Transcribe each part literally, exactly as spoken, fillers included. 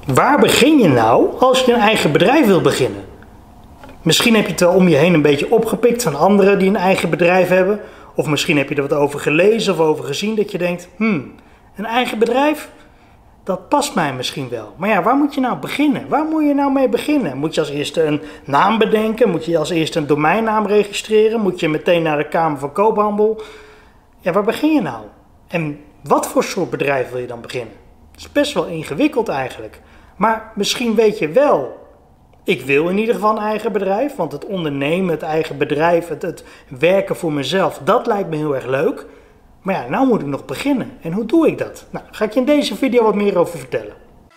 Waar begin je nou als je een eigen bedrijf wil beginnen? Misschien heb je het wel om je heen een beetje opgepikt van anderen die een eigen bedrijf hebben. Of misschien heb je er wat over gelezen of over gezien dat je denkt, hmm, een eigen bedrijf, dat past mij misschien wel. Maar ja, waar moet je nou beginnen? Waar moet je nou mee beginnen? Moet je als eerste een naam bedenken? Moet je als eerste een domeinnaam registreren? Moet je meteen naar de Kamer van Koophandel? Ja, waar begin je nou? En wat voor soort bedrijf wil je dan beginnen? Het is best wel ingewikkeld eigenlijk. Maar misschien weet je wel, ik wil in ieder geval een eigen bedrijf. Want het ondernemen, het eigen bedrijf, het, het werken voor mezelf, dat lijkt me heel erg leuk. Maar ja, nou moet ik nog beginnen. En hoe doe ik dat? Nou, daar ga ik je in deze video wat meer over vertellen.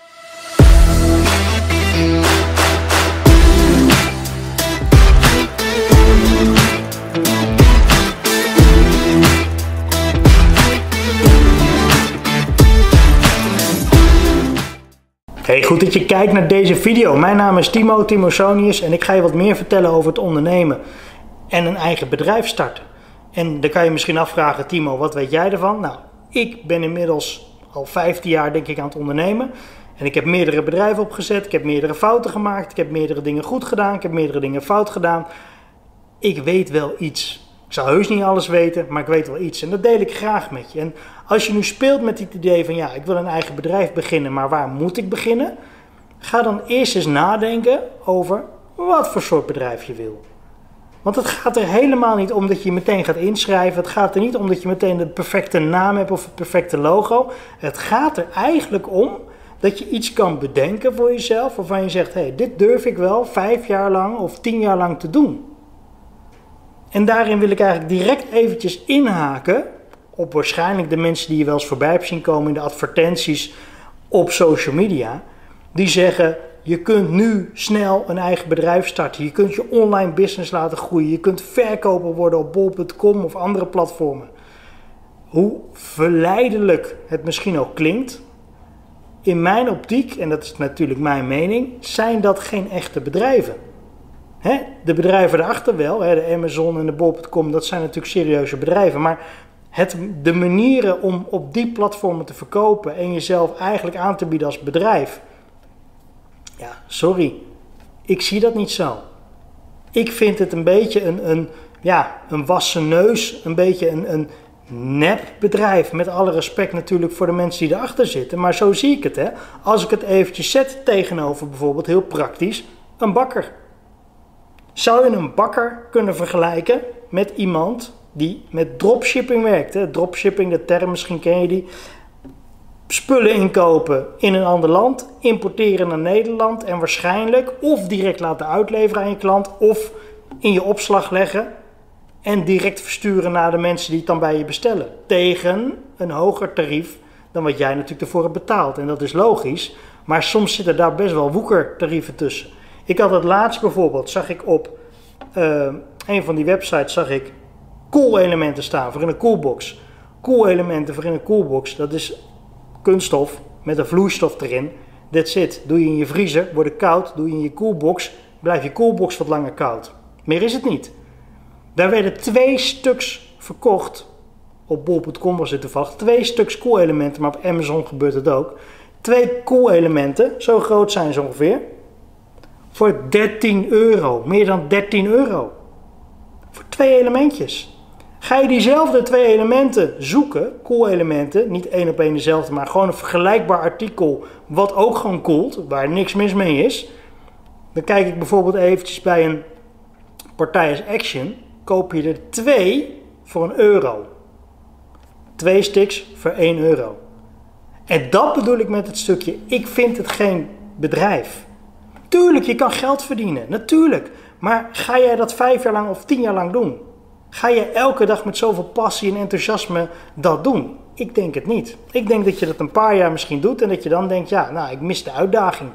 Hey, goed dat je kijkt naar deze video. Mijn naam is Timo, Timosonius en ik ga je wat meer vertellen over het ondernemen en een eigen bedrijf starten. En dan kan je misschien afvragen, Timo, wat weet jij ervan? Nou, ik ben inmiddels al vijftien jaar denk ik aan het ondernemen. En ik heb meerdere bedrijven opgezet, ik heb meerdere fouten gemaakt, ik heb meerdere dingen goed gedaan, ik heb meerdere dingen fout gedaan. Ik weet wel iets. Ik zal heus niet alles weten, maar ik weet wel iets. En dat deel ik graag met je. En als je nu speelt met het idee van, ja, ik wil een eigen bedrijf beginnen, maar waar moet ik beginnen? Ga dan eerst eens nadenken over wat voor soort bedrijf je wil. Want het gaat er helemaal niet om dat je meteen gaat inschrijven. Het gaat er niet om dat je meteen de perfecte naam hebt of het perfecte logo. Het gaat er eigenlijk om dat je iets kan bedenken voor jezelf waarvan je zegt, hé, hey, dit durf ik wel vijf jaar lang of tien jaar lang te doen. En daarin wil ik eigenlijk direct eventjes inhaken op waarschijnlijk de mensen die je wel eens voorbij hebt zien komen in de advertenties op social media. Die zeggen, je kunt nu snel een eigen bedrijf starten. Je kunt je online business laten groeien. Je kunt verkoper worden op bol punt com of andere platformen. Hoe verleidelijk het misschien ook klinkt. In mijn optiek, en dat is natuurlijk mijn mening, zijn dat geen echte bedrijven. Hè? De bedrijven erachter wel, hè? De Amazon en de bol punt com, dat zijn natuurlijk serieuze bedrijven. Maar het, de manieren om op die platformen te verkopen en jezelf eigenlijk aan te bieden als bedrijf. Ja, sorry. Ik zie dat niet zo. Ik vind het een beetje een, een, ja, een wassen neus, een beetje een, een nepbedrijf. Met alle respect natuurlijk voor de mensen die erachter zitten. Maar zo zie ik het. Hè. Als ik het eventjes zet tegenover bijvoorbeeld heel praktisch een bakker. Zou je een bakker kunnen vergelijken met iemand die met dropshipping werkt? Hè? Dropshipping, de term, misschien ken je die. Spullen inkopen in een ander land, importeren naar Nederland en waarschijnlijk of direct laten uitleveren aan je klant of in je opslag leggen en direct versturen naar de mensen die het dan bij je bestellen. Tegen een hoger tarief dan wat jij natuurlijk ervoor hebt betaald. En dat is logisch, maar soms zitten daar best wel woekertarieven tussen. Ik had het laatst bijvoorbeeld, zag ik op uh, een van die websites, zag ik koelelementen staan voor in een koelbox. Koelelementen voor in een koelbox, dat is kunststof met een vloeistof erin. That's it. Doe je in je vriezer, wordt het koud. Doe je in je koelbox, blijft je koelbox wat langer koud. Meer is het niet. Daar werden twee stuks verkocht. Op bol punt com was het toevallig. Twee stuks koelelementen, maar op Amazon gebeurt het ook. Twee koelelementen, zo groot zijn ze ongeveer. Voor dertien euro. Meer dan dertien euro. Voor twee elementjes. Ga je diezelfde twee elementen zoeken, koelelementen, niet één op één dezelfde, maar gewoon een vergelijkbaar artikel wat ook gewoon koelt, waar niks mis mee is. Dan kijk ik bijvoorbeeld eventjes bij een partij als Action, koop je er twee voor een euro. Twee sticks voor één euro. En dat bedoel ik met het stukje, ik vind het geen bedrijf. Tuurlijk, je kan geld verdienen, natuurlijk. Maar ga jij dat vijf jaar lang of tien jaar lang doen? Ga je elke dag met zoveel passie en enthousiasme dat doen? Ik denk het niet. Ik denk dat je dat een paar jaar misschien doet en dat je dan denkt, ja, nou, ik mis de uitdaging.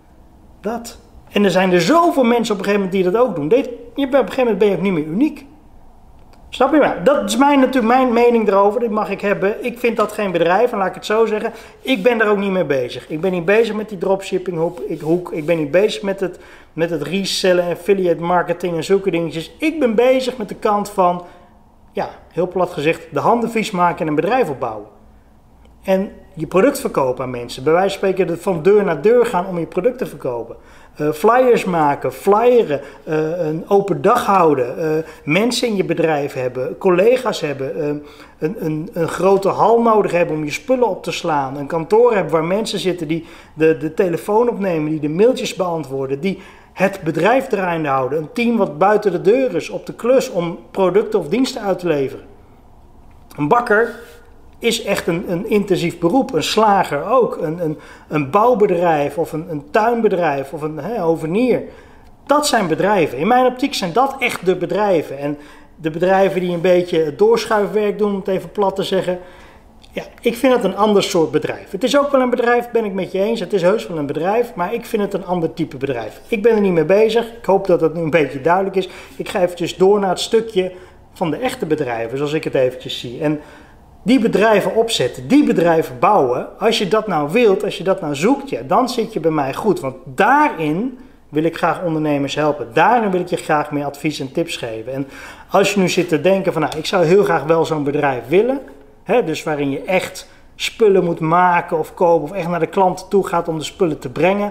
Dat. En er zijn er zoveel mensen op een gegeven moment die dat ook doen. Op een gegeven moment ben je ook niet meer uniek. Snap je maar? Dat is mijn, natuurlijk mijn mening erover. Die mag ik hebben. Ik vind dat geen bedrijf. En laat ik het zo zeggen. Ik ben daar ook niet mee bezig. Ik ben niet bezig met die dropshipping hoek. Ik ben niet bezig met het, met het resellen, affiliate marketing en zulke dingetjes. Ik ben bezig met de kant van, ja, heel plat gezegd, de handen vies maken en een bedrijf opbouwen. En je product verkopen aan mensen. Bij wijze van spreken van deur naar deur gaan om je product te verkopen. Uh, flyers maken, flyeren, uh, een open dag houden, uh, mensen in je bedrijf hebben, collega's hebben, uh, een, een, een grote hal nodig hebben om je spullen op te slaan, een kantoor hebben waar mensen zitten die de, de telefoon opnemen, die de mailtjes beantwoorden, die het bedrijf draaiende houden, een team wat buiten de deur is op de klus om producten of diensten uit te leveren. Een bakker is echt een, een intensief beroep, een slager ook, een, een, een bouwbedrijf of een, een tuinbedrijf of een hè, hovenier. Dat zijn bedrijven. In mijn optiek zijn dat echt de bedrijven. En de bedrijven die een beetje het doorschuifwerk doen, om het even plat te zeggen. Ja, ik vind het een ander soort bedrijf. Het is ook wel een bedrijf, ben ik met je eens. Het is heus wel een bedrijf, maar ik vind het een ander type bedrijf. Ik ben er niet mee bezig. Ik hoop dat het nu een beetje duidelijk is. Ik ga eventjes door naar het stukje van de echte bedrijven, zoals ik het eventjes zie. En die bedrijven opzetten, die bedrijven bouwen, als je dat nou wilt, als je dat nou zoekt, ja, dan zit je bij mij goed. Want daarin wil ik graag ondernemers helpen. Daarin wil ik je graag meer advies en tips geven. En als je nu zit te denken van, nou, ik zou heel graag wel zo'n bedrijf willen, hè, dus waarin je echt spullen moet maken of kopen of echt naar de klanten toe gaat om de spullen te brengen,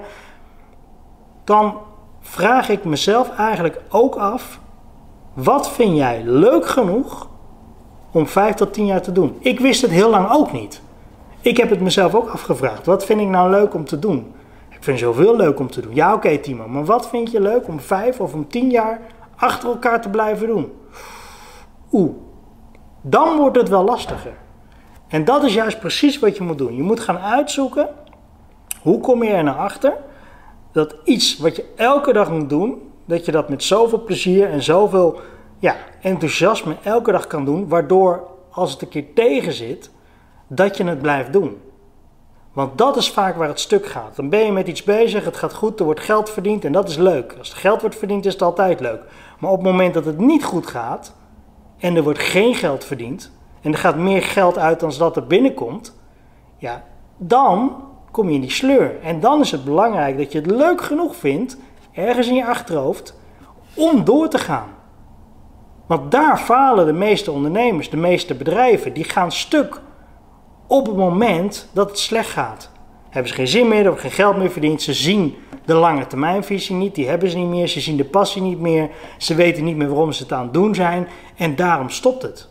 dan vraag ik mezelf eigenlijk ook af, wat vind jij leuk genoeg om vijf tot tien jaar te doen? Ik wist het heel lang ook niet. Ik heb het mezelf ook afgevraagd. Wat vind ik nou leuk om te doen? Ik vind zoveel leuk om te doen. Ja, oké, okay, Timo, maar wat vind je leuk om vijf of om tien jaar achter elkaar te blijven doen? Oeh, dan wordt het wel lastiger. En dat is juist precies wat je moet doen. Je moet gaan uitzoeken, hoe kom je er nou achter dat iets wat je elke dag moet doen, dat je dat met zoveel plezier en zoveel ja, enthousiasme elke dag kan doen, waardoor als het een keer tegen zit, dat je het blijft doen. Want dat is vaak waar het stuk gaat. Dan ben je met iets bezig, het gaat goed, er wordt geld verdiend en dat is leuk. Als er geld wordt verdiend is het altijd leuk. Maar op het moment dat het niet goed gaat en er wordt geen geld verdiend en er gaat meer geld uit dan dat er binnenkomt, ja, dan kom je in die sleur. En dan is het belangrijk dat je het leuk genoeg vindt, ergens in je achterhoofd, om door te gaan. Want daar falen de meeste ondernemers, de meeste bedrijven, die gaan stuk op het moment dat het slecht gaat. Hebben ze geen zin meer, hebben geen geld meer verdiend, ze zien de lange termijnvisie niet, die hebben ze niet meer, ze zien de passie niet meer, ze weten niet meer waarom ze het aan het doen zijn en daarom stopt het.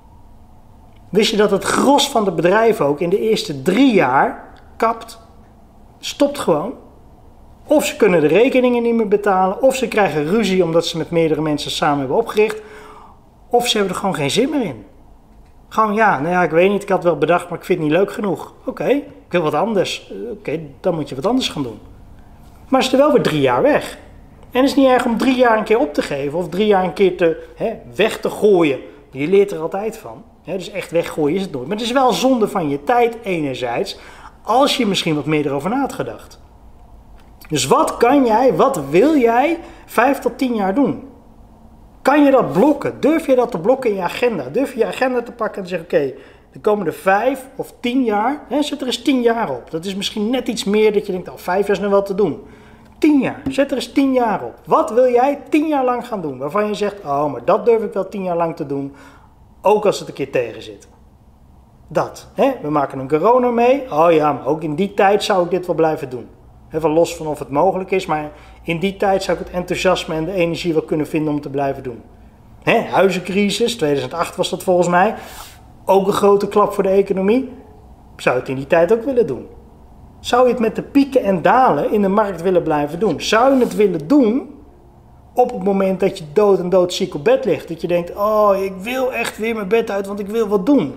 Wist je dat het gros van de bedrijven ook in de eerste drie jaar kapt, stopt gewoon? Of ze kunnen de rekeningen niet meer betalen, of ze krijgen ruzie omdat ze met meerdere mensen samen hebben opgericht, of ze hebben er gewoon geen zin meer in. Gewoon ja, nou ja, ik weet niet, ik had wel bedacht, maar ik vind het niet leuk genoeg. Oké, okay, ik wil wat anders. Oké, okay, dan moet je wat anders gaan doen. Maar is er wel weer drie jaar weg. En het is niet erg om drie jaar een keer op te geven of drie jaar een keer te, hè, weg te gooien. Je leert er altijd van. Hè, dus echt weggooien is het nooit. Maar het is wel zonde van je tijd enerzijds, als je misschien wat meer erover na had gedacht. Dus wat kan jij, wat wil jij vijf tot tien jaar doen? Kan je dat blokken? Durf je dat te blokken in je agenda? Durf je je agenda te pakken en te zeggen, oké, okay, de komende vijf of tien jaar, hè, zet er eens tien jaar op. Dat is misschien net iets meer dat je denkt, oh, vijf jaar is nu wel te doen. Tien jaar, zet er eens tien jaar op. Wat wil jij tien jaar lang gaan doen? Waarvan je zegt, oh, maar dat durf ik wel tien jaar lang te doen, ook als het een keer tegen zit. Dat, hè? We maken een corona mee. Oh ja, maar ook in die tijd zou ik dit wel blijven doen. Even los van of het mogelijk is, maar in die tijd zou ik het enthousiasme en de energie wel kunnen vinden om te blijven doen. Hè, huizencrisis, tweeduizend acht was dat volgens mij, ook een grote klap voor de economie. Zou je het in die tijd ook willen doen? Zou je het met de pieken en dalen in de markt willen blijven doen? Zou je het willen doen op het moment dat je dood en doodziek op bed ligt? Dat je denkt, oh, ik wil echt weer mijn bed uit, want ik wil wat doen.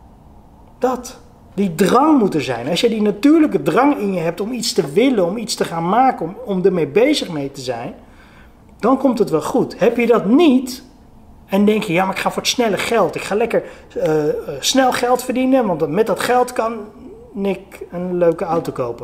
Dat. Die drang moet er zijn. Als je die natuurlijke drang in je hebt om iets te willen, om iets te gaan maken, om, om ermee bezig mee te zijn, dan komt het wel goed. Heb je dat niet en denk je, ja, maar ik ga voor het snelle geld. Ik ga lekker uh, uh, snel geld verdienen, want met dat geld kan ik een leuke auto kopen.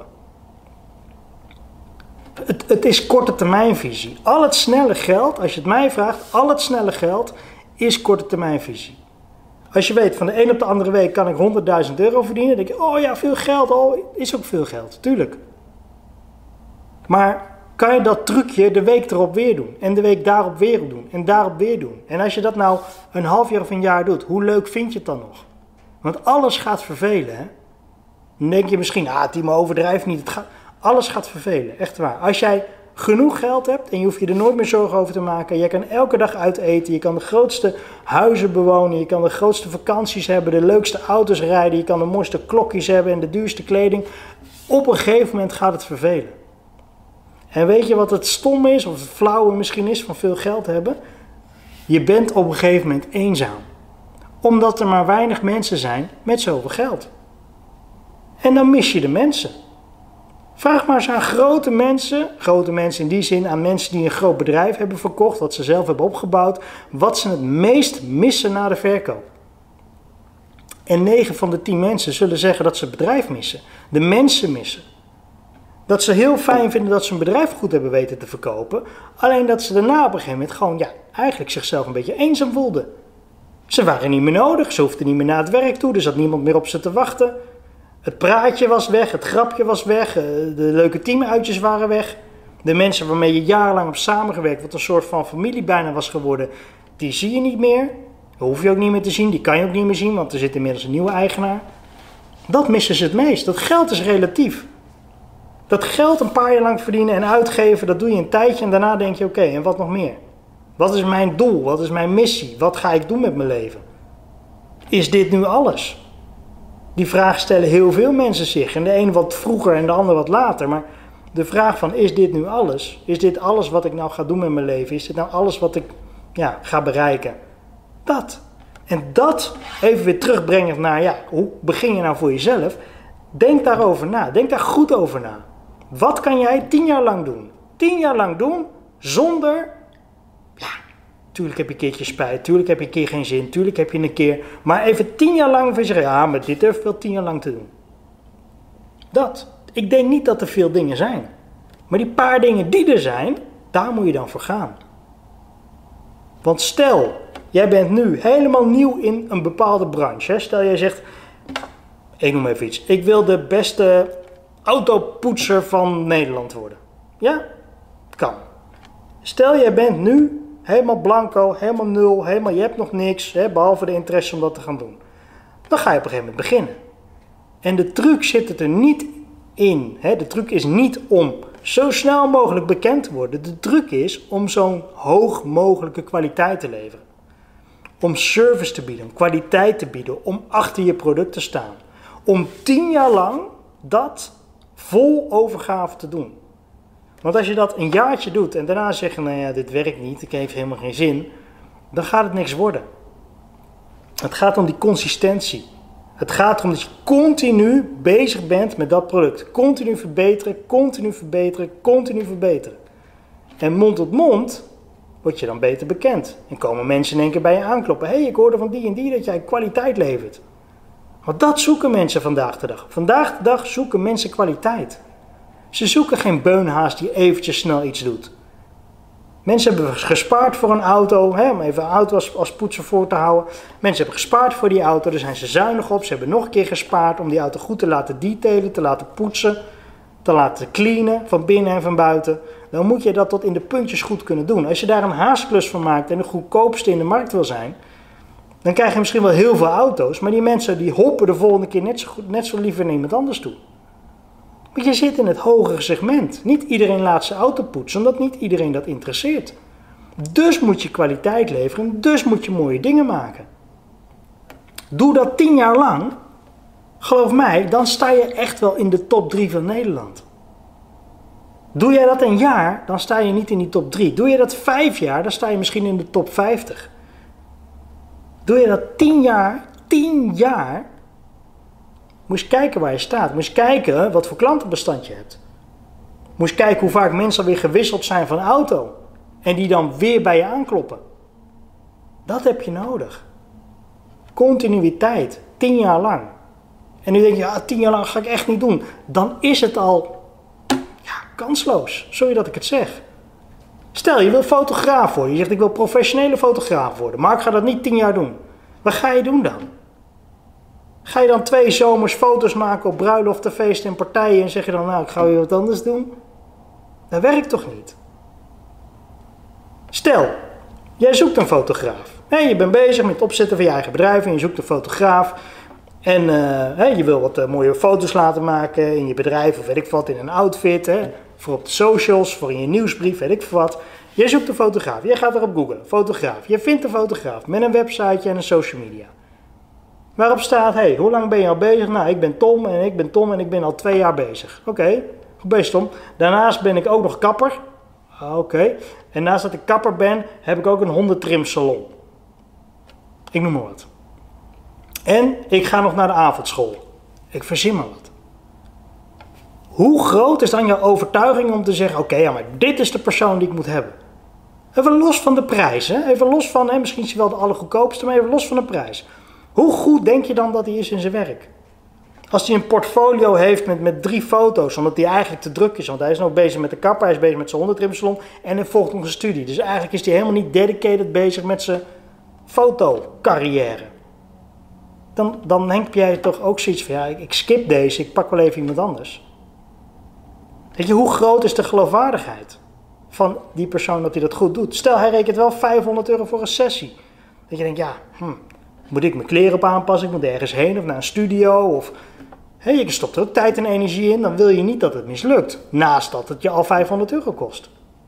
Het, het is korte termijnvisie. Al het snelle geld, als je het mij vraagt, al het snelle geld is korte termijnvisie. Als je weet, van de een op de andere week kan ik honderdduizend euro verdienen, dan denk je, oh ja, veel geld, oh, is ook veel geld, tuurlijk. Maar kan je dat trucje de week erop weer doen, en de week daarop weer doen, en daarop weer doen. En als je dat nou een half jaar of een jaar doet, hoe leuk vind je het dan nog? Want alles gaat vervelen, hè? Dan denk je misschien, ah, Timo overdrijft niet. Het gaat, alles gaat vervelen, echt waar. Als jij genoeg geld hebt en je hoeft je er nooit meer zorgen over te maken. Je kan elke dag uit eten, je kan de grootste huizen bewonen, je kan de grootste vakanties hebben, de leukste auto's rijden, je kan de mooiste klokjes hebben en de duurste kleding. Op een gegeven moment gaat het vervelen. En weet je wat het stom is, of het flauwe misschien is van veel geld hebben? Je bent op een gegeven moment eenzaam. Omdat er maar weinig mensen zijn met zoveel geld. En dan mis je de mensen. Vraag maar eens aan grote mensen, grote mensen in die zin aan mensen die een groot bedrijf hebben verkocht, wat ze zelf hebben opgebouwd, wat ze het meest missen na de verkoop. En negen van de tien mensen zullen zeggen dat ze het bedrijf missen, de mensen missen. Dat ze heel fijn vinden dat ze een bedrijf goed hebben weten te verkopen, alleen dat ze daarna op een gegeven moment gewoon, ja, eigenlijk zichzelf een beetje eenzaam voelden. Ze waren niet meer nodig, ze hoefden niet meer naar het werk toe, er zat niemand meer op ze te wachten. Het praatje was weg, het grapje was weg, de leuke teamuitjes waren weg. De mensen waarmee je jarenlang hebt samengewerkt, wat een soort van familie bijna was geworden, die zie je niet meer. Dat hoef je ook niet meer te zien, die kan je ook niet meer zien, want er zit inmiddels een nieuwe eigenaar. Dat missen ze het meest. Dat geld is relatief. Dat geld een paar jaar lang verdienen en uitgeven, dat doe je een tijdje en daarna denk je, oké, okay, en wat nog meer? Wat is mijn doel? Wat is mijn missie? Wat ga ik doen met mijn leven? Is dit nu alles? Die vraag stellen heel veel mensen zich. En de een wat vroeger en de ander wat later. Maar de vraag van, is dit nu alles? Is dit alles wat ik nou ga doen met mijn leven? Is dit nou alles wat ik ja, ga bereiken? Dat. En dat even weer terugbrengen naar, ja, hoe begin je nou voor jezelf? Denk daarover na. Denk daar goed over na. Wat kan jij tien jaar lang doen? Tien jaar lang doen zonder... Ja, tuurlijk heb je een keertje spijt, tuurlijk heb je een keer geen zin, tuurlijk heb je een keer... Maar even tien jaar lang van zeggen, ja, maar dit heeft wel tien jaar lang te doen. Dat. Ik denk niet dat er veel dingen zijn. Maar die paar dingen die er zijn, daar moet je dan voor gaan. Want stel, jij bent nu helemaal nieuw in een bepaalde branche. Hè? Stel, jij zegt, ik noem even iets. Ik wil de beste autopoetser van Nederland worden. Ja? Kan. Stel, jij bent nu helemaal blanco, helemaal nul, helemaal, je hebt nog niks, hè, behalve de interesse om dat te gaan doen. Dan ga je op een gegeven moment beginnen. En de truc zit het er niet in. Hè? De truc is niet om zo snel mogelijk bekend te worden. De truc is om zo'n hoog mogelijke kwaliteit te leveren. Om service te bieden, om kwaliteit te bieden, om achter je product te staan. Om tien jaar lang dat vol overgave te doen. Want als je dat een jaartje doet en daarna zeg je, nou ja, dit werkt niet, ik heb helemaal geen zin, dan gaat het niks worden. Het gaat om die consistentie. Het gaat erom dat je continu bezig bent met dat product. Continu verbeteren, continu verbeteren, continu verbeteren. En mond tot mond word je dan beter bekend. En komen mensen in één keer bij je aankloppen. Hé, hey, ik hoorde van die en die dat jij kwaliteit levert. Want dat zoeken mensen vandaag de dag. Vandaag de dag zoeken mensen kwaliteit. Ze zoeken geen beunhaas die eventjes snel iets doet. Mensen hebben gespaard voor een auto, hè, om even een auto als, als poetser voor te houden. Mensen hebben gespaard voor die auto, daar zijn ze zuinig op. Ze hebben nog een keer gespaard om die auto goed te laten detailen, te laten poetsen, te laten cleanen van binnen en van buiten. Dan moet je dat tot in de puntjes goed kunnen doen. Als je daar een haasklus van maakt en de goedkoopste in de markt wil zijn, dan krijg je misschien wel heel veel auto's, maar die mensen die hoppen de volgende keer net zo, goed, net zo liever naar iemand anders toe. Want je zit in het hogere segment. Niet iedereen laat zijn auto poetsen, omdat niet iedereen dat interesseert. Dus moet je kwaliteit leveren, dus moet je mooie dingen maken. Doe dat tien jaar lang, geloof mij, dan sta je echt wel in de top drie van Nederland. Doe jij dat een jaar, dan sta je niet in die top drie. Doe je dat vijf jaar, dan sta je misschien in de top vijftig. Doe je dat tien jaar, tien jaar... Moet je kijken waar je staat. Moet je kijken wat voor klantenbestand je hebt. Moet je kijken hoe vaak mensen alweer gewisseld zijn van auto. En die dan weer bij je aankloppen. Dat heb je nodig. Continuïteit. Tien jaar lang. En nu denk je, ja, tien jaar lang ga ik echt niet doen. Dan is het al ja, kansloos. Sorry dat ik het zeg. Stel, je wil fotograaf worden. Je zegt, ik wil professionele fotograaf worden. Maar ik ga dat niet tien jaar doen. Wat ga je doen dan? Ga je dan twee zomers foto's maken op bruiloften, feesten en partijen en zeg je dan, nou, ik ga weer wat anders doen? Dat werkt toch niet? Stel, jij zoekt een fotograaf. En je bent bezig met het opzetten van je eigen bedrijf en je zoekt een fotograaf. En uh, hè, je wil wat uh, mooie foto's laten maken in je bedrijf of weet ik wat, in een outfit. Hè, voor op de socials, voor in je nieuwsbrief, weet ik wat. Je zoekt een fotograaf, je gaat erop googlen, fotograaf. Je vindt een fotograaf met een websiteje en een social media. Waarop staat, hey, hoe lang ben je al bezig? Nou, ik ben Tom en ik ben Tom en ik ben al twee jaar bezig. Oké, okay, goed bezig Tom. Daarnaast ben ik ook nog kapper. Oké. Okay. En naast dat ik kapper ben, heb ik ook een hondentrimsalon. Ik noem maar wat. En ik ga nog naar de avondschool. Ik verzin maar wat. Hoe groot is dan jouw overtuiging om te zeggen, oké, okay, ja, maar dit is de persoon die ik moet hebben? Even los van de prijs, hè? Even los van, hè, misschien is hij wel de allergoedkoopste, maar even los van de prijs. Hoe goed denk je dan dat hij is in zijn werk? Als hij een portfolio heeft met, met drie foto's, omdat hij eigenlijk te druk is, want hij is nog bezig met de kapper, hij is bezig met zijn hondentrimsalon en hij volgt nog een studie. Dus eigenlijk is hij helemaal niet dedicated bezig met zijn fotocarrière. Dan, dan denk jij toch ook zoiets van, ja, ik, ik skip deze, ik pak wel even iemand anders. Weet je, hoe groot is de geloofwaardigheid van die persoon dat hij dat goed doet? Stel, hij rekent wel vijfhonderd euro voor een sessie. Dat je denkt, ja, hm, moet ik mijn kleren op aanpassen, ik moet ergens heen of naar een studio of... Hey, je stopt er ook tijd en energie in, dan wil je niet dat het mislukt. Naast dat het je al vijfhonderd euro kost.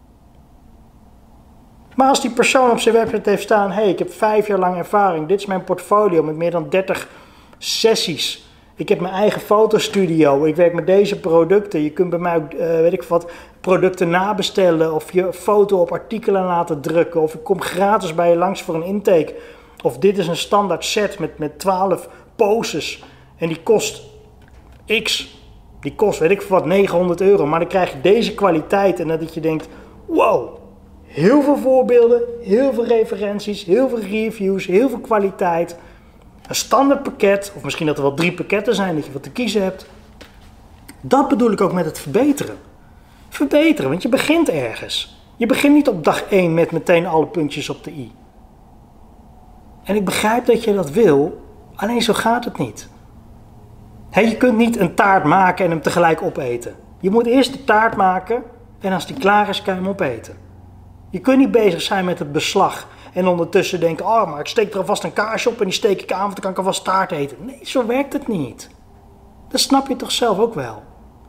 Maar als die persoon op zijn website heeft staan, hey, ik heb vijf jaar lang ervaring, dit is mijn portfolio met meer dan dertig sessies. Ik heb mijn eigen fotostudio, ik werk met deze producten. Je kunt bij mij ook, uh, weet ik wat, producten nabestellen of je foto op artikelen laten drukken. Of ik kom gratis bij je langs voor een intake. Of dit is een standaard set met, met twaalf poses en die kost X. Die kost, weet ik wat, negenhonderd euro. Maar dan krijg je deze kwaliteit en dat je denkt, wow. Heel veel voorbeelden, heel veel referenties, heel veel reviews, heel veel kwaliteit. Een standaard pakket, of misschien dat er wel drie pakketten zijn dat je wat te kiezen hebt. Dat bedoel ik ook met het verbeteren. Verbeteren, want je begint ergens. Je begint niet op dag één met meteen alle puntjes op de i. En ik begrijp dat je dat wil, alleen zo gaat het niet. He, je kunt niet een taart maken en hem tegelijk opeten. Je moet eerst de taart maken en als die klaar is, kan je hem opeten. Je kunt niet bezig zijn met het beslag en ondertussen denken, oh, maar ik steek er alvast een kaasje op en die steek ik aan, want dan kan ik alvast taart eten. Nee, zo werkt het niet. Dat snap je toch zelf ook wel.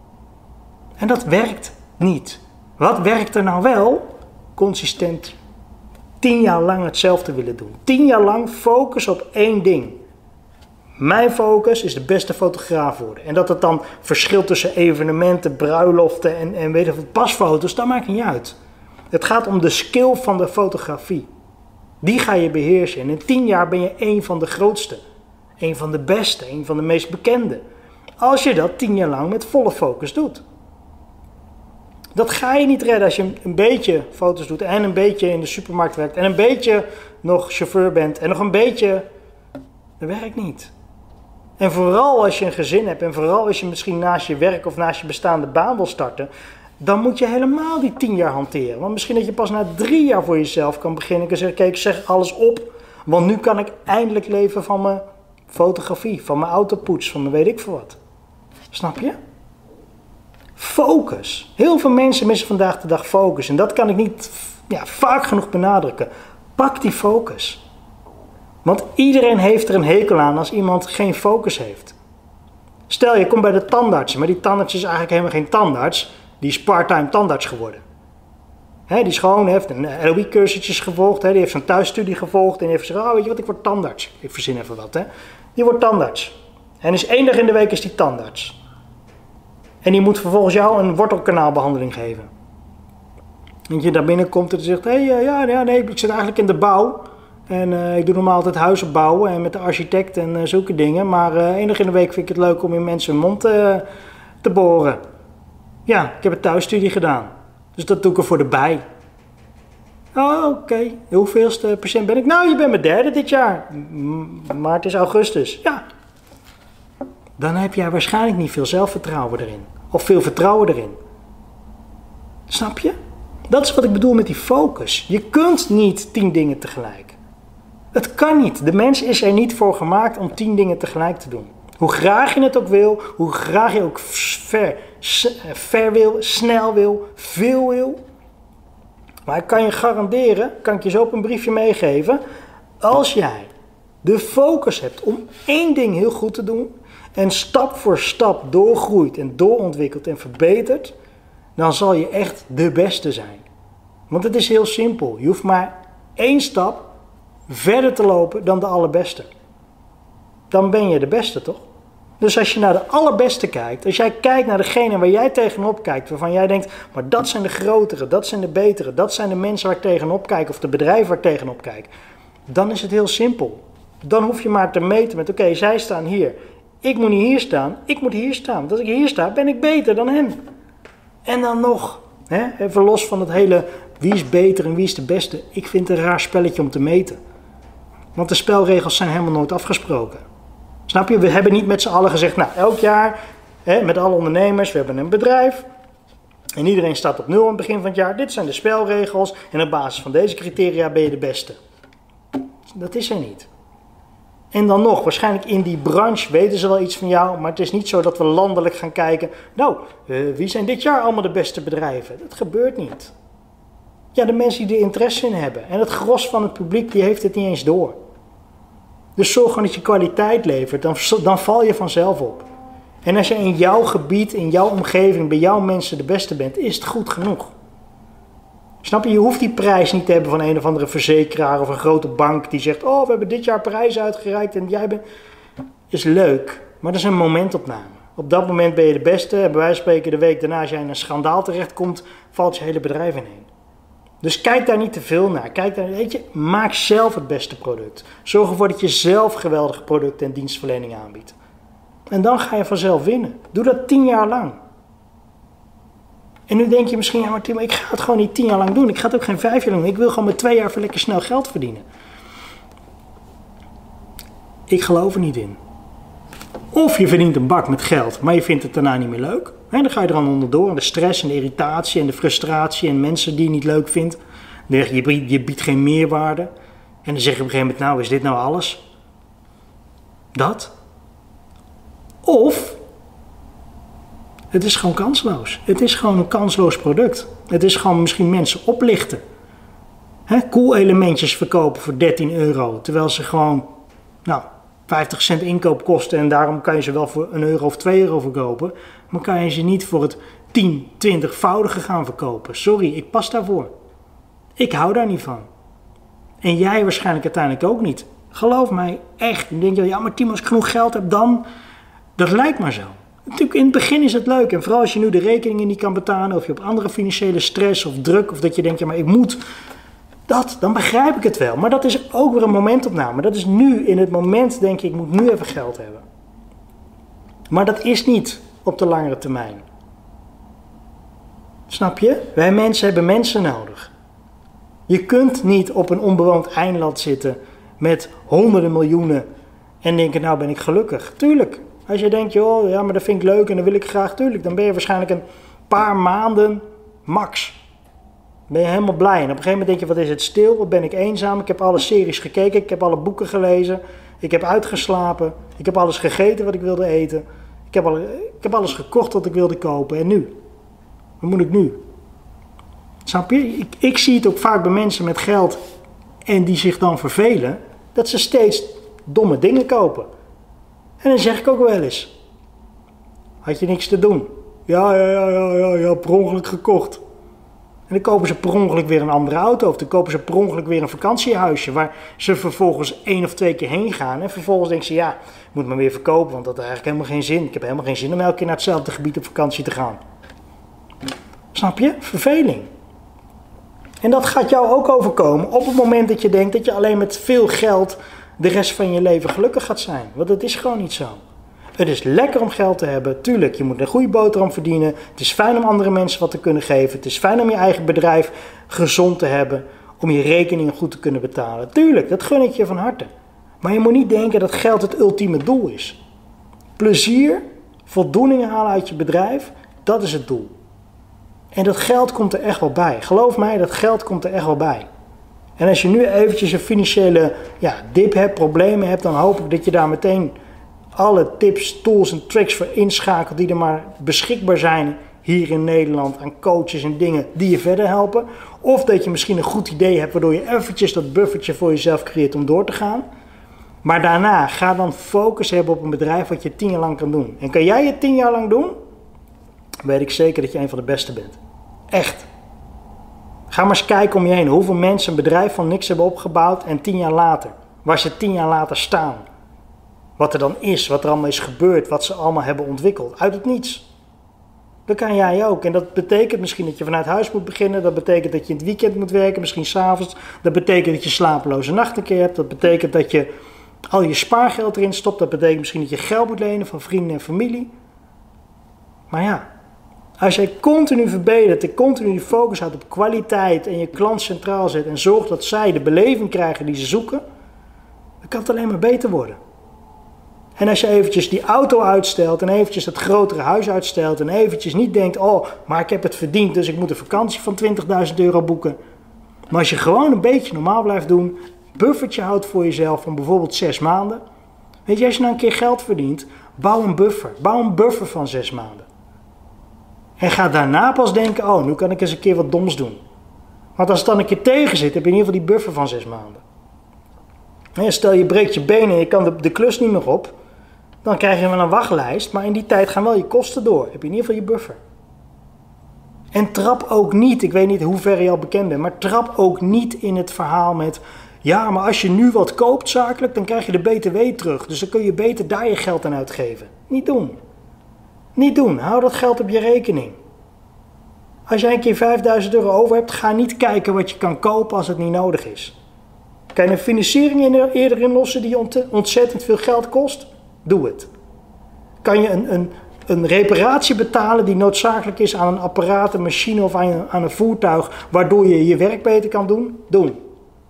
En dat werkt niet. Wat werkt er nou wel? Consistent. Tien jaar lang hetzelfde willen doen. Tien jaar lang focus op één ding. Mijn focus is de beste fotograaf worden. En dat het dan verschilt tussen evenementen, bruiloften en, en weet je wat, pasfoto's, dat maakt niet uit. Het gaat om de skill van de fotografie. Die ga je beheersen. En in tien jaar ben je één van de grootste. Een van de beste, een van de meest bekende. Als je dat tien jaar lang met volle focus doet. Dat ga je niet redden als je een beetje foto's doet en een beetje in de supermarkt werkt en een beetje nog chauffeur bent en nog een beetje... Dat werkt niet. En vooral als je een gezin hebt en vooral als je misschien naast je werk of naast je bestaande baan wil starten, dan moet je helemaal die tien jaar hanteren. Want misschien dat je pas na drie jaar voor jezelf kan beginnen en zeggen, kijk, ik zeg alles op, want nu kan ik eindelijk leven van mijn fotografie, van mijn autopoets, van mijn weet ik veel wat. Snap je? Focus. Heel veel mensen missen vandaag de dag focus. En dat kan ik niet ja, vaak genoeg benadrukken. Pak die focus. Want iedereen heeft er een hekel aan als iemand geen focus heeft. Stel, je komt bij de tandarts, maar die tandarts is eigenlijk helemaal geen tandarts. Die is part-time tandarts geworden. He, die is gewoon, heeft een L O I-cursusjes gevolgd, he, die heeft zo'n thuisstudie gevolgd en die heeft gezegd, oh, weet je wat, ik word tandarts. Ik verzin even wat, hè. Die wordt tandarts. En is één dag in de week is die tandarts. En die moet vervolgens jou een wortelkanaalbehandeling geven. En je daar binnenkomt en zegt, hé, hey, ja, ja, nee, ik zit eigenlijk in de bouw. En uh, ik doe normaal altijd huizen bouwen en met de architect en uh, zulke dingen. Maar uh, één dag in de week vind ik het leuk om in mensen hun mond uh, te boren. Ja, ik heb een thuisstudie gedaan. Dus dat doe ik er voor de bij. Oh, oké. Okay. Hoeveelste patiënt ben ik? Nou, je bent mijn derde dit jaar. M maar het is augustus. Ja. Dan heb jij waarschijnlijk niet veel zelfvertrouwen erin. Of veel vertrouwen erin. Snap je? Dat is wat ik bedoel met die focus. Je kunt niet tien dingen tegelijk. Het kan niet. De mens is er niet voor gemaakt om tien dingen tegelijk te doen. Hoe graag je het ook wil, hoe graag je ook ver, ver wil, snel wil, veel wil. Maar ik kan je garanderen, kan ik je zo op een briefje meegeven, als jij de focus hebt om één ding heel goed te doen en stap voor stap doorgroeit en doorontwikkelt en verbetert, dan zal je echt de beste zijn. Want het is heel simpel. Je hoeft maar één stap verder te lopen dan de allerbeste. Dan ben je de beste, toch? Dus als je naar de allerbeste kijkt, als jij kijkt naar degene waar jij tegenop kijkt, waarvan jij denkt, maar dat zijn de grotere, dat zijn de betere, dat zijn de mensen waar ik tegenop kijk, of de bedrijven waar ik tegenop kijk, dan is het heel simpel. Dan hoef je maar te meten met, oké, okay, zij staan hier. Ik moet niet hier staan, ik moet hier staan. Want als ik hier sta, ben ik beter dan hen. En dan nog, hè, even los van het hele, wie is beter en wie is de beste. Ik vind het een raar spelletje om te meten. Want de spelregels zijn helemaal nooit afgesproken. Snap je? We hebben niet met z'n allen gezegd, nou, elk jaar, hè, met alle ondernemers, we hebben een bedrijf. En iedereen staat op nul aan het begin van het jaar. Dit zijn de spelregels en op basis van deze criteria ben je de beste. Dat is er niet. En dan nog, waarschijnlijk in die branche weten ze wel iets van jou, maar het is niet zo dat we landelijk gaan kijken, nou, uh, wie zijn dit jaar allemaal de beste bedrijven? Dat gebeurt niet. Ja, de mensen die er interesse in hebben. En het gros van het publiek, die heeft het niet eens door. Dus zorg gewoon dat je kwaliteit levert, dan, dan val je vanzelf op. En als je in jouw gebied, in jouw omgeving, bij jouw mensen de beste bent, is het goed genoeg. Snap je? Je hoeft die prijs niet te hebben van een of andere verzekeraar of een grote bank die zegt, oh, we hebben dit jaar prijs uitgereikt en jij bent... Is leuk, maar dat is een momentopname. Op dat moment ben je de beste en bij wijze van spreken de week daarna, als jij in een schandaal terechtkomt, valt je hele bedrijf ineen. Dus kijk daar niet te veel naar. Kijk daar, weet je, maak zelf het beste product. Zorg ervoor dat je zelf geweldige producten en dienstverlening aanbiedt. En dan ga je vanzelf winnen. Doe dat tien jaar lang. En nu denk je misschien, ja maar Timo, ik ga het gewoon niet tien jaar lang doen. Ik ga het ook geen vijf jaar lang doen. Ik wil gewoon met twee jaar even lekker snel geld verdienen. Ik geloof er niet in. Of je verdient een bak met geld, maar je vindt het daarna niet meer leuk. En dan ga je er dan onderdoor. En de stress en de irritatie en de frustratie en mensen die je niet leuk vindt. Je biedt, je biedt geen meerwaarde. En dan zeg je op een gegeven moment, nou is dit nou alles? Dat. Of het is gewoon kansloos. Het is gewoon een kansloos product. Het is gewoon misschien mensen oplichten. Hè, cool elementjes verkopen voor dertien euro. Terwijl ze gewoon, nou, vijftig cent inkoop kosten. En daarom kan je ze wel voor een euro of twee euro verkopen. Maar kan je ze niet voor het tien, twintigvoudige gaan verkopen. Sorry, ik pas daarvoor. Ik hou daar niet van. En jij waarschijnlijk uiteindelijk ook niet. Geloof mij, echt. Dan denk je, ja maar Timo, als ik genoeg geld heb, dan... Dat lijkt maar zo. Natuurlijk, in het begin is het leuk. En vooral als je nu de rekeningen niet kan betalen. Of je op andere financiële stress of druk. Of dat je denkt, ja maar ik moet... Dat, dan begrijp ik het wel. Maar dat is ook weer een momentopname. Dat is nu, in het moment denk je, ik moet nu even geld hebben. Maar dat is niet op de langere termijn. Snap je? Wij mensen hebben mensen nodig. Je kunt niet op een onbewoond eiland zitten met honderden miljoenen en denken, nou ben ik gelukkig. Tuurlijk. Als je denkt, joh, ja, maar dat vind ik leuk en dat wil ik graag, tuurlijk. Dan ben je waarschijnlijk een paar maanden max. Ben je helemaal blij. En op een gegeven moment denk je, wat is het stil, wat ben ik eenzaam. Ik heb alle series gekeken, ik heb alle boeken gelezen. Ik heb uitgeslapen. Ik heb alles gegeten wat ik wilde eten. Ik heb, alle, ik heb alles gekocht wat ik wilde kopen. En nu? Wat moet ik nu? Snap je? Ik, ik zie het ook vaak bij mensen met geld en die zich dan vervelen, dat ze steeds domme dingen kopen. En dan zeg ik ook wel eens, had je niks te doen? Ja, ja, ja, ja, ja, ja, per ongeluk gekocht. En dan kopen ze per ongeluk weer een andere auto. Of dan kopen ze per ongeluk weer een vakantiehuisje waar ze vervolgens één of twee keer heen gaan. En vervolgens denken ze, ja, ik moet maar weer verkopen, want dat heeft eigenlijk helemaal geen zin. Ik heb helemaal geen zin om elke keer naar hetzelfde gebied op vakantie te gaan. Snap je? Verveling. En dat gaat jou ook overkomen op het moment dat je denkt dat je alleen met veel geld de rest van je leven gelukkig gaat zijn. Want dat is gewoon niet zo. Het is lekker om geld te hebben. Tuurlijk, je moet een goede boterham verdienen. Het is fijn om andere mensen wat te kunnen geven. Het is fijn om je eigen bedrijf gezond te hebben. Om je rekeningen goed te kunnen betalen. Tuurlijk, dat gun ik je van harte. Maar je moet niet denken dat geld het ultieme doel is. Plezier, voldoening halen uit je bedrijf, dat is het doel. En dat geld komt er echt wel bij. Geloof mij, dat geld komt er echt wel bij. En als je nu eventjes een financiële ja, dip hebt, problemen hebt, dan hoop ik dat je daar meteen alle tips, tools en tricks voor inschakelt die er maar beschikbaar zijn hier in Nederland aan coaches en dingen die je verder helpen. Of dat je misschien een goed idee hebt waardoor je eventjes dat buffertje voor jezelf creëert om door te gaan. Maar daarna, ga dan focus hebben op een bedrijf wat je tien jaar lang kan doen. En kan jij het tien jaar lang doen, weet ik zeker dat je een van de beste bent. Echt. Ga maar eens kijken om je heen. Hoeveel mensen een bedrijf van niks hebben opgebouwd en tien jaar later. Waar ze tien jaar later staan. Wat er dan is, wat er allemaal is gebeurd, wat ze allemaal hebben ontwikkeld. Uit het niets. Dat kan jij ook. En dat betekent misschien dat je vanuit huis moet beginnen. Dat betekent dat je in het weekend moet werken, misschien 's avonds. Dat betekent dat je slapeloze nachten een keer hebt. Dat betekent dat je al je spaargeld erin stopt. Dat betekent misschien dat je geld moet lenen van vrienden en familie. Maar ja, als jij continu verbetert en continu je focus houdt op kwaliteit en je klant centraal zet en zorgt dat zij de beleving krijgen die ze zoeken, dan kan het alleen maar beter worden. En als je eventjes die auto uitstelt en eventjes het grotere huis uitstelt en eventjes niet denkt, oh, maar ik heb het verdiend, dus ik moet een vakantie van twintigduizend euro boeken. Maar als je gewoon een beetje normaal blijft doen, een buffertje houdt voor jezelf van bijvoorbeeld zes maanden. Weet je, als je nou een keer geld verdient, bouw een buffer. Bouw een buffer van zes maanden. En ga daarna pas denken, oh, nu kan ik eens een keer wat doms doen. Want als het dan een keer tegen zit, heb je in ieder geval die buffer van zes maanden. En stel je breekt je benen en je kan de, de klus niet meer op, dan krijg je wel een wachtlijst, maar in die tijd gaan wel je kosten door. Heb je in ieder geval je buffer. En trap ook niet, ik weet niet hoe ver je al bekend bent, maar trap ook niet in het verhaal met, ja, maar als je nu wat koopt zakelijk, dan krijg je de B T W terug. Dus dan kun je beter daar je geld aan uitgeven. Niet doen. Niet doen. Hou dat geld op je rekening. Als jij een keer vijfduizend euro over hebt, ga niet kijken wat je kan kopen als het niet nodig is. Kan je een financiering eerder inlossen die ontzettend veel geld kost? Doe het. Kan je een, een, een reparatie betalen die noodzakelijk is aan een apparaat, een machine of aan, aan een voertuig, waardoor je je werk beter kan doen? Doen.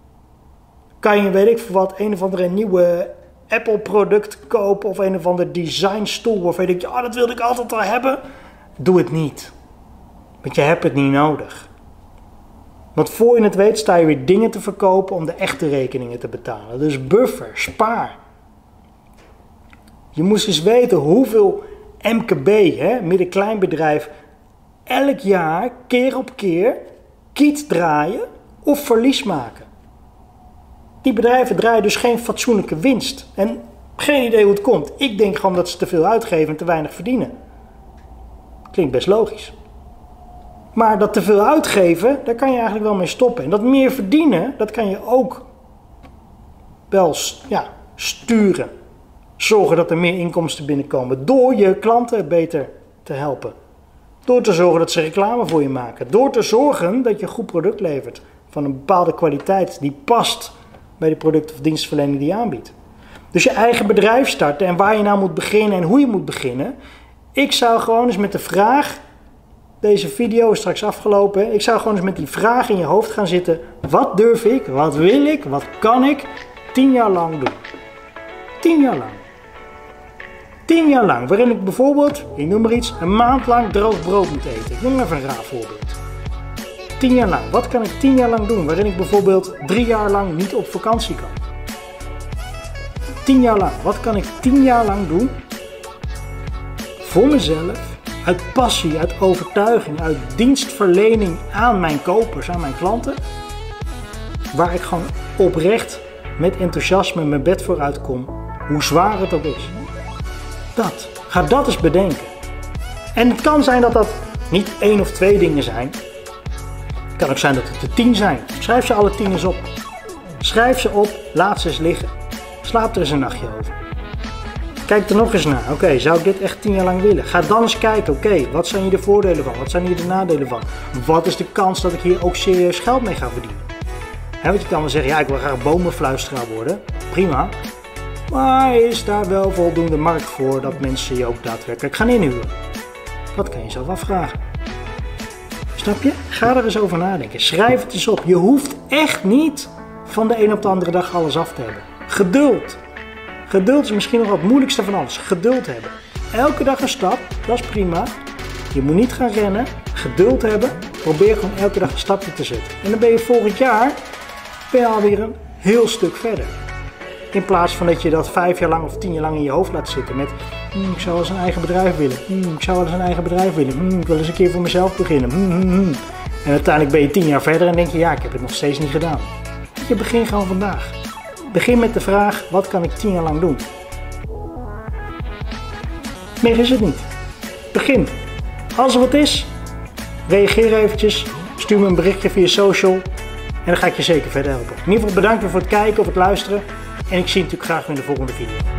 Kan je, weet ik voor wat, een of andere nieuwe Apple product kopen of een of ander designstoel of weet ik, ja, dat wilde ik altijd al hebben? Doe het niet. Want je hebt het niet nodig. Want voor je het weet sta je weer dingen te verkopen om de echte rekeningen te betalen. Dus buffer, spaar. Je moest eens weten hoeveel M K B, hè, midden-kleinbedrijf, elk jaar, keer op keer, kiet draaien of verlies maken. Die bedrijven draaien dus geen fatsoenlijke winst. En geen idee hoe het komt. Ik denk gewoon dat ze te veel uitgeven en te weinig verdienen. Klinkt best logisch. Maar dat te veel uitgeven, daar kan je eigenlijk wel mee stoppen. En dat meer verdienen, dat kan je ook wel ja, sturen. Zorgen dat er meer inkomsten binnenkomen. Door je klanten beter te helpen. Door te zorgen dat ze reclame voor je maken. Door te zorgen dat je een goed product levert. Van een bepaalde kwaliteit die past bij de product- of dienstverlening die je aanbiedt. Dus je eigen bedrijf starten en waar je nou moet beginnen en hoe je moet beginnen. Ik zou gewoon eens met de vraag, deze video is straks afgelopen, ik zou gewoon eens met die vraag in je hoofd gaan zitten. Wat durf ik, wat wil ik, wat kan ik tien jaar lang doen? Tien jaar lang. Tien jaar lang, waarin ik bijvoorbeeld, ik noem maar iets, een maand lang droog brood moet eten. Ik noem even een raar voorbeeld. Tien jaar lang. Wat kan ik tien jaar lang doen? Waarin ik bijvoorbeeld drie jaar lang niet op vakantie kan. Tien jaar lang. Wat kan ik tien jaar lang doen? Voor mezelf. Uit passie, uit overtuiging, uit dienstverlening aan mijn kopers, aan mijn klanten. Waar ik gewoon oprecht met enthousiasme mijn bed voor uitkom. Hoe zwaar het ook is. Dat. Ga dat eens bedenken. En het kan zijn dat dat niet één of twee dingen zijn. Het kan ook zijn dat het er tien zijn. Schrijf ze alle tien eens op. Schrijf ze op, laat ze eens liggen. Slaap er eens een nachtje over. Kijk er nog eens naar. Oké, okay, zou ik dit echt tien jaar lang willen? Ga dan eens kijken, oké, okay, wat zijn hier de voordelen van? Wat zijn hier de nadelen van? Wat is de kans dat ik hier ook serieus geld mee ga verdienen? He, want je kan wel zeggen, ja, ik wil graag bomenfluisteraar worden. Prima. Maar is daar wel voldoende markt voor dat mensen je ook daadwerkelijk gaan inhuren? Dat kan je zelf afvragen. Snap je? Ga er eens over nadenken. Schrijf het eens op. Je hoeft echt niet van de een op de andere dag alles af te hebben. Geduld. Geduld is misschien nog wat het moeilijkste van alles. Geduld hebben. Elke dag een stap, dat is prima. Je moet niet gaan rennen. Geduld hebben. Probeer gewoon elke dag een stapje te zetten. En dan ben je volgend jaar ben je alweer een heel stuk verder. In plaats van dat je dat vijf jaar lang of tien jaar lang in je hoofd laat zitten met hm, ik zou wel eens een eigen bedrijf willen. Hm, ik zou wel eens een eigen bedrijf willen. Hm, ik wil eens een keer voor mezelf beginnen. Hm, hm, hm. En uiteindelijk ben je tien jaar verder en denk je ja, ik heb het nog steeds niet gedaan. Je begint gewoon vandaag. Begin met de vraag, wat kan ik tien jaar lang doen? Meer is het niet. Begin. Als er wat is, reageer eventjes, stuur me een berichtje via social en dan ga ik je zeker verder helpen. In ieder geval bedankt voor het kijken of het luisteren en ik zie je natuurlijk graag in de volgende video.